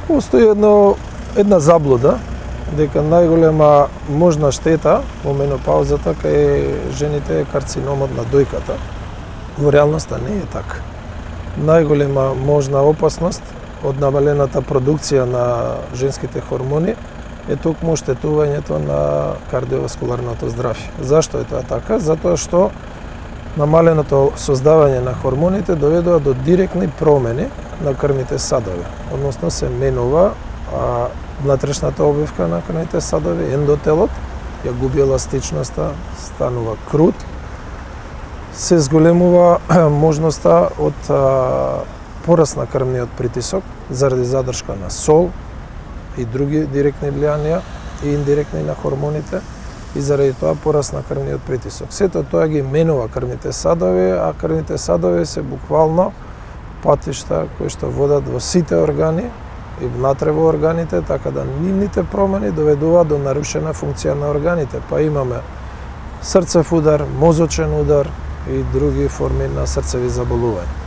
Постои една заблуда дека најголема можна штета во менопаузата кај жените е карциномот на дојката. Во реалноста не е така. Најголема можна опасност од намалената продукција на женските хормони е токму оштетувањето на кардиоваскуларното здравје. Зашто е тоа така? Затоа што намаленото создавање на хормоните доведува до директни промени на крвните садови. Односно се менува внатрешната обвивка на крвните садови, ендотелот, ја губи еластичноста, станува крут, се зголемува можноста од пораст на крвниот притисок заради задршка на сол и други директни влијанија и индиректни на хормоните и заради тоа пораст на крвниот притисок. Сето тоа ги менува крвните садови, а крвните садови се буквално патишта кои што водат во сите органи и внатре во органите, така да нивните промени доведуваат до нарушена функција на органите, па имаме срцев удар, мозочен удар и други форми на срцеви заболувања.